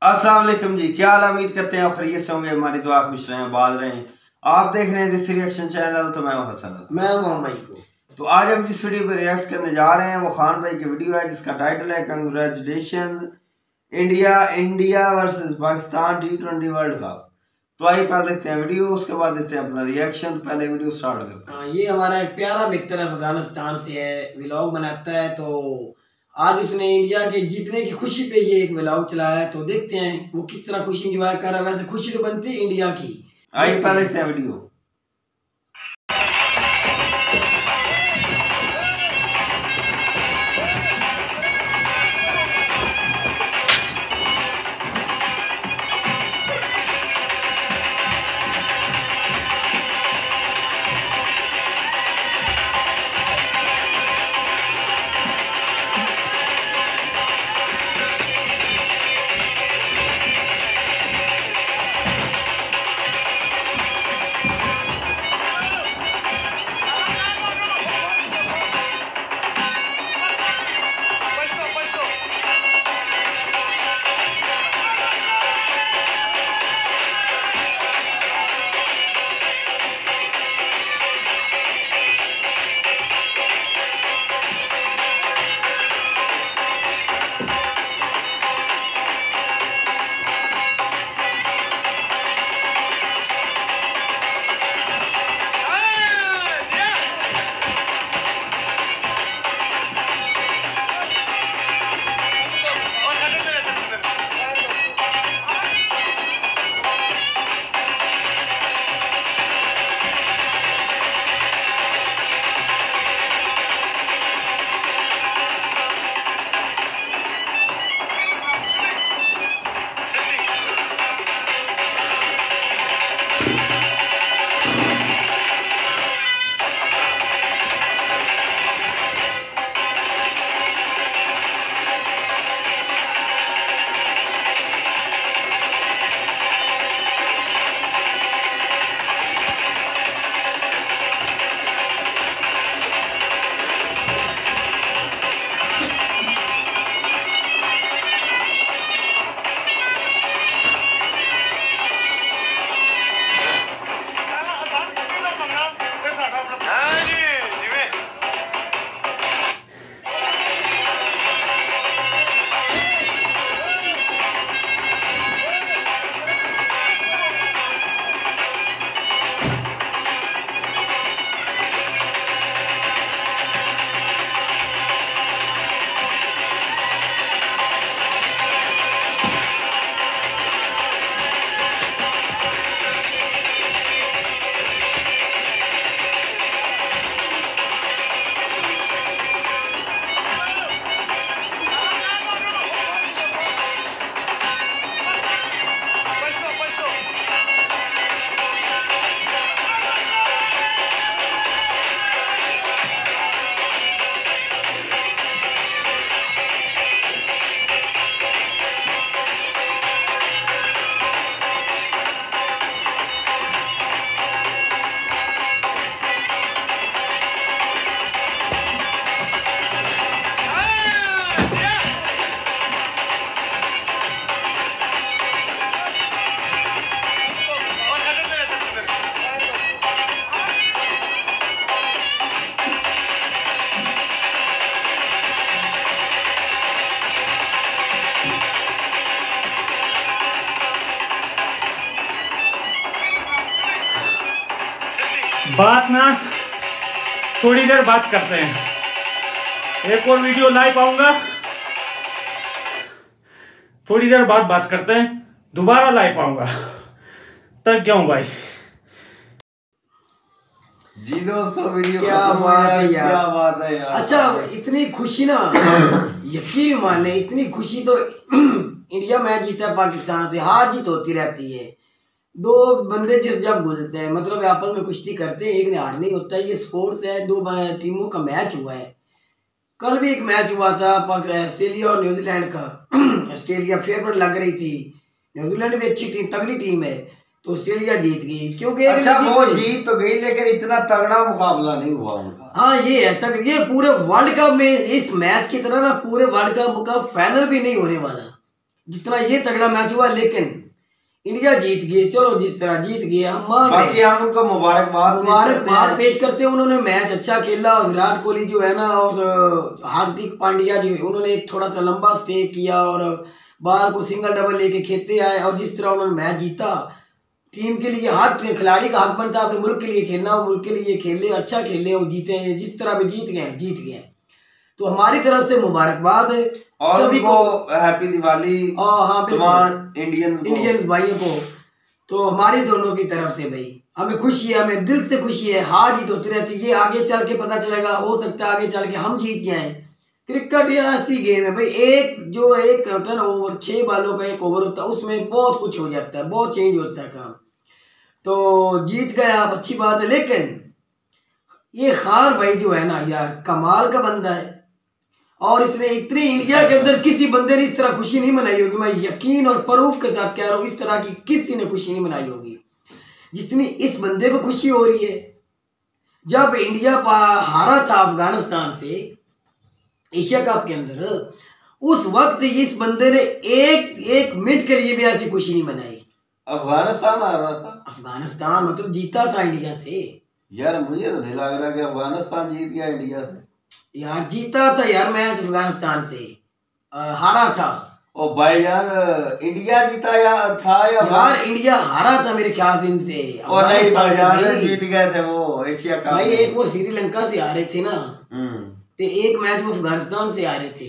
अस्सलाम वालेकुम जी, क्या हाल? उम्मीद करते हैं आप खैरियत से होंगे। हमारी दुआ खुश रहें, आबाद रहें। आप देख रहे हैं दिस रिएक्शन चैनल। तो मैं हूं हसन, मैं मोहम्मद को। तो आज हम जिस वीडियो पर रिएक्ट करने जा रहे हैं वो खान भाई की वीडियो है जिसका टाइटल है congratulations India versus Pakistan T20 world cup. तो आइए पहले देखते हैं वीडियो, उसके बाद देते हैं अपना रिएक्शन। पहले वीडियो स्टार्ट करते हैं। ये हमारा एक प्यारा मित्र अफगानिस्तान से है, व्लॉग बनाता है। तो आज उसने इंडिया के जीतने की खुशी पे ये एक व्लॉग चलाया है। तो देखते हैं वो किस तरह खुशी एंजॉय कर रहा है। वैसे खुशी तो बनती है इंडिया की। आइए पहले देखते हैं वीडियो। बात ना थोड़ी देर बात करते हैं। एक और वीडियो लाइव आऊंगा, थोड़ी देर बाद बात करते हैं। दोबारा लाइव आऊंगा, तक गया हूं भाई। जी दोस्तों, वीडियो क्या बात है यार, क्या बात है यार। अच्छा, इतनी खुशी ना यकीन माने, इतनी खुशी तो इंडिया मैच जीता है पाकिस्तान से, हार जीत होती रहती है। दो बंदे जब गुजरते हैं, मतलब आपस में कुश्ती करते हैं, एक ने हार नहीं होता। ये स्पोर्ट्स है, दो टीमों का मैच हुआ है। कल भी एक मैच हुआ था ऑस्ट्रेलिया और न्यूजीलैंड का। ऑस्ट्रेलिया फेवरेट लग रही थी, न्यूजीलैंड भी अच्छी टीम, तगड़ी टीम है, तो ऑस्ट्रेलिया जीत गई। क्योंकि अच्छा वो जीत तो गई लेकिन इतना तगड़ा मुकाबला नहीं हुआ उनका। हाँ ये है तगड़ी, ये पूरे वर्ल्ड कप में इस मैच की तरह ना पूरे वर्ल्ड कप का फाइनल भी नहीं होने वाला। जितना ये तगड़ा मैच हुआ, लेकिन इंडिया जीत गई। चलो जिस तरह जीत गया हम मान रहे हैं। बाकी हम उनको मुबारकबाद पेश करते हैं। उन्होंने मैच अच्छा खेला और विराट कोहली जो है ना और हार्दिक पांड्या जो है उन्होंने एक थोड़ा सा लंबा स्टे किया और बाल को सिंगल डबल लेके खेलते आए और जिस तरह उन्होंने मैच जीता, टीम के लिए हर खिलाड़ी का हक बनता है अपने मुल्क के लिए खेलना, वो मुल्क के लिए खेले, अच्छा खेले और जीते हैं। जिस तरह भी जीत गए तो हमारी तरफ से मुबारकबाद है और सभी को, हैप्पी दिवाली तमाम इंडियंस भाइयों को। तो हमारी दोनों की तरफ से भाई हमें खुशी है, हमें दिल से खुशी है। हार जीत होती रहती है, ये आगे चल के पता चलेगा, हो सकता है आगे चल के हम जीत जाएं। क्रिकेट ये ऐसी गेम है भाई, एक होता है ना ओवर, 6 बालों का एक ओवर होता है, उसमें बहुत कुछ हो जाता है, बहुत चेंज होता है काम। तो जीत गया आप, अच्छी बात है, लेकिन ये खान भाई जो है ना यार कमाल का बंदा है और इसने इतनी इंडिया के अंदर किसी बंदे ने इस तरह खुशी नहीं मनाई होगी। मैं यकीन और प्रूफ के साथ कह रहा हूँ, इस तरह की किसी ने खुशी नहीं मनाई होगी जितनी इस बंदे को खुशी हो रही है। जब इंडिया हारा था अफगानिस्तान से एशिया कप के अंदर, उस वक्त इस बंदे ने एक मिनट के लिए भी ऐसी खुशी नहीं मनाई। अफगानिस्तान आ रहा था, अफगानिस्तान मतलब जीता था इंडिया से। यार मुझे तो नहीं लग रहा कि अफगानिस्तान जीत गया इंडिया से। यार जीता था यार मैच अफगानिस्तान से, हारा था। ओ भाई यार इंडिया जीता या यार इंडिया हारा था मेरे ख्याल से इनसे। और नहीं भाई यार जीत गए थे वो एशिया कप भाई। एक वो श्रीलंका से आ रहे थे ना, तो एक मैच वो अफगानिस्तान से आ रहे थे।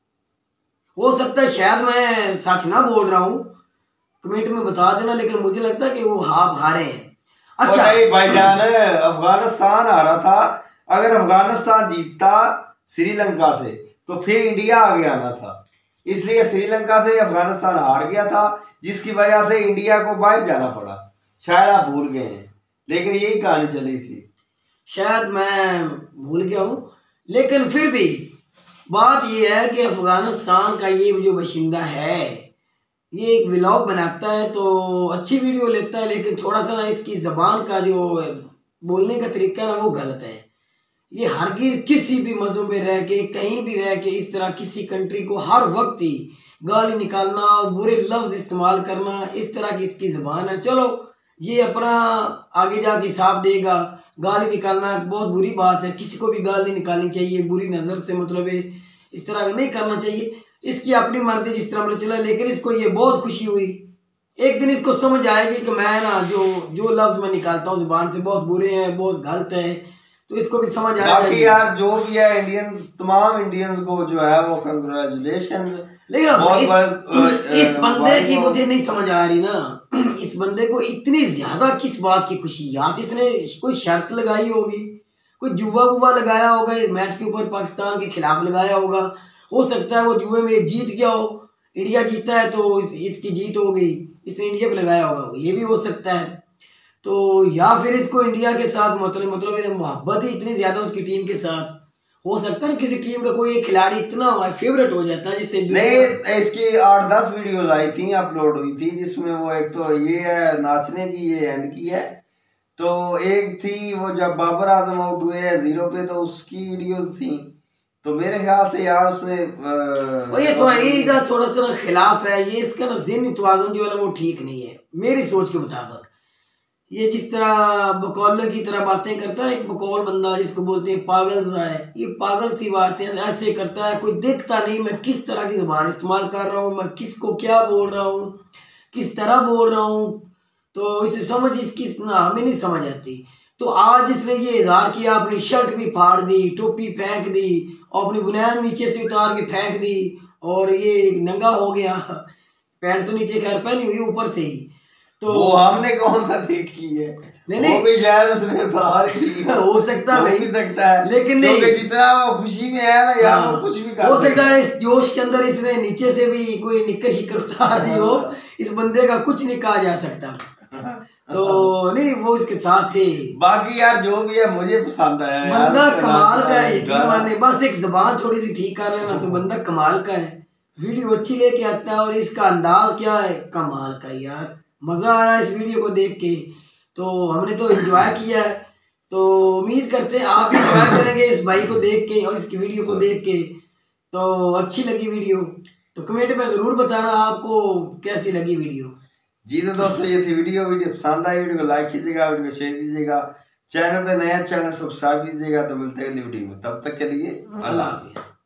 हो सकता है शायद मैं सच ना बोल रहा हूँ, कमेंट में बता देना, लेकिन मुझे लगता है कि वो हारे हैं। अच्छा नहीं भाईजान अफगानिस्तान आ रहा था, अगर अफगानिस्तान जीतता श्रीलंका से तो फिर इंडिया आगे आना था, इसलिए श्रीलंका से अफगानिस्तान हार गया था, जिसकी वजह से इंडिया को बाहर जाना पड़ा। शायद आप भूल गए हैं, लेकिन यही कहानी चली थी। शायद मैं भूल गया हूँ, लेकिन फिर भी बात यह है कि अफगानिस्तान का ये जो बाशिंदा है ये एक व्लॉग बनाता है तो अच्छी वीडियो लेता है, लेकिन थोड़ा सा ना इसकी ज़बान का जो बोलने का तरीका ना वो गलत है। ये हरगिज़ किसी भी मज़हब में रह के कहीं भी रह के इस तरह किसी कंट्री को हर वक्त ही गाली निकालना और बुरे लफ्ज़ इस्तेमाल करना, इस तरह की इसकी ज़बान है। चलो ये अपना आगे जाके हिसाब देगा। गाली निकालना बहुत बुरी बात है, किसी को भी गाली निकालनी चाहिए बुरी नज़र से, मतलब इस तरह नहीं करना चाहिए। इसकी अपनी मर्जी जिस तरह चला, लेकिन इसको ये बहुत खुशी हुई। एक दिन इसको समझ आएगी कि मैं ना जो लफ्ज़ मैं निकालता हूँ ज़ुबान से बहुत बुरे हैं, बहुत गलत है, तो इसको भी समझ आएगा। बाकी यार जो भी है तमाम इंडियंस को जो है वो कंग्रेचुलेशन। लेकिन इस बंदे की मुझे नहीं समझ आ रही ना, इस बंदे को इतनी ज्यादा किस बात की खुशी? या तो इसने कोई शर्त लगाई होगी, कोई जुआ वुआ लगाया होगा मैच के ऊपर, पाकिस्तान के खिलाफ लगाया होगा। हो सकता है वो जुए में जीत गया हो, इंडिया जीता है तो इसकी जीत हो गई, इसने इंडिया पे लगाया होगा, ये भी हो सकता है। तो या फिर इसको इंडिया के साथ मतलब मोहब्बत ही इतनी ज्यादा उसकी टीम के साथ। हो सकता है किसी टीम का कोई एक खिलाड़ी इतना फेवरेट हो जाता है जिससे नहीं। इसकी 8-10 वीडियोस आई थी, अपलोड हुई थी, जिसमें वो एक तो ये है नाचने की, ये एंड की है, तो एक थी वो जब बाबर आजम आउट हुए 0 पे तो उसकी वीडियोस थी। तो मेरे ख्याल से यार उसने ये थोड़ा सा खिलाफ है, ये इसका ना ज़हनी तवाज़ुन जो है ना वो ठीक नहीं है मेरी सोच के मुताबिक। ये जिस तरह बकौल की तरह बातें करता है, एक बकौल बंदा जिसको बोलते हैं पागल सा है, ये पागल सी बातें ऐसे करता है, कोई देखता नहीं मैं किस तरह की ज़ुबान इस्तेमाल कर रहा हूँ, मैं किसको क्या बोल रहा हूँ, किस तरह बोल रहा हूँ, तो इसे समझ इसकी हमें नहीं समझ आती। तो आज इसने ये इजहार किया, अपनी शर्ट भी फाड़ दी, टोपी फेंक दी और अपनी बुनियाद नीचे से उतार के फेंक दी और ये नंगा हो गया। पैंट तो नीचे खैर पहनी हुई ऊपर से ही, तो वो हमने कौन सा देखी है? नहीं वो भी शायद उसने बाहर की हो सकता है, हो सकता है, लेकिन नहीं जितना वो खुशी में है ना यार, वो कुछ भी हो सकता है इस जोश के अंदर इसने नीचे से भी कोई निक्कर शिक्कर उतार दी हो, इस बंदे का कुछ नहीं कहा जा सकता। तो नहीं वो इसके साथ थे। बाकी यार जो भी है मुझे पसंद आया, बंदा कमाल का है, यकीन माने, बस एक ज़बान थोड़ी सी ठीक कर लेना तो बंदा कमाल का है, वीडियो अच्छी लेके आता है और इसका अंदाज क्या है कमाल का। यार मज़ा आया इस वीडियो को देख के, तो हमने तो एंजॉय किया है, तो उम्मीद करते हैं आप भी एंजॉय करेंगे इस भाई को देख के और इसकी वीडियो को देख के। तो अच्छी लगी वीडियो तो कमेंट में जरूर बताना आपको कैसी लगी वीडियो। जी तो दोस्तों ये थी वीडियो पसंद आई वीडियो को लाइक कीजिएगा, वीडियो को शेयर कीजिएगा, चैनल पे नया चैनल सब्सक्राइब कीजिएगा। तो मिलते हैं अगली वीडियो में, तब तक के लिए अल्लाह हाफिज़।